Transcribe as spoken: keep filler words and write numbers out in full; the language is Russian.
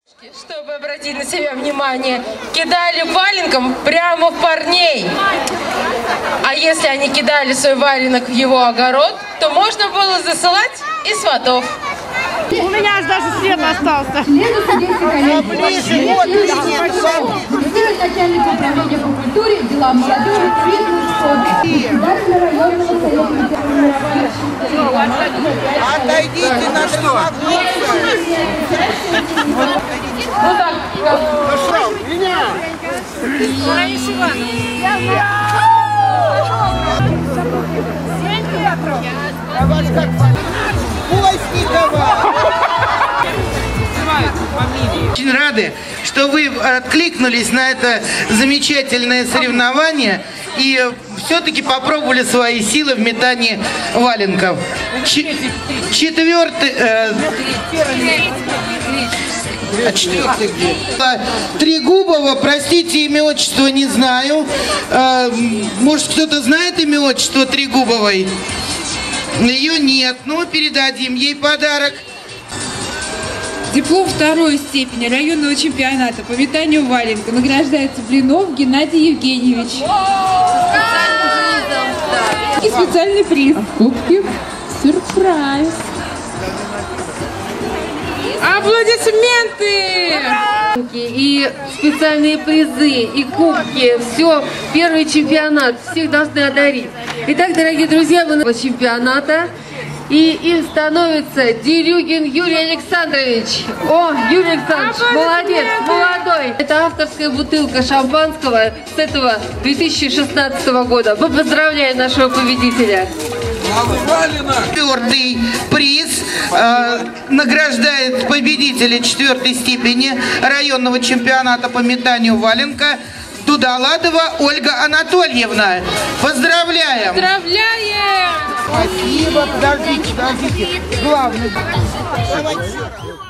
Чтобы обратить на себя внимание, кидали валенком прямо в парней. А если они кидали свой валенок в его огород, то можно было засылать и сватов. У меня аж даже след остался. Начальник управления по культуре, делам молодежи, туризму и спорту. Отойдите на что? Ну так, Пошел, меня! Раиса Ивановна. семь метров. А ваш как Постникова! Очень рады, что вы откликнулись на это замечательное соревнование и все-таки попробовали свои силы в метании валенков. Ч четвертый... Э А четвертый где? Трегубова, простите, имя отчество не знаю. Э, может, кто-то знает имя отчество Трегубовой? Ее нет, но передадим ей подарок. Диплом второй степени районного чемпионата по метанию валенка награждается Блинов Геннадий Евгеньевич. И специальный приз. Кубки. Сюрприз. Аплодисменты! И специальные призы, и кубки, все, первый чемпионат, всех должны одарить. Итак, дорогие друзья, мы на чемпионата, и им становится Дерюгин Юрий Александрович. О, Юрий Александрович, молодец, молодой. Это авторская бутылка шампанского с этого две тысячи шестнадцатого года. Мы поздравляем нашего победителя. Четвертый приз э, награждает победителя четвертой степени районного чемпионата по метанию валенка Дудаладова Ольга Анатольевна. Поздравляем! Поздравляем! Спасибо, подождите, подождите. Главное.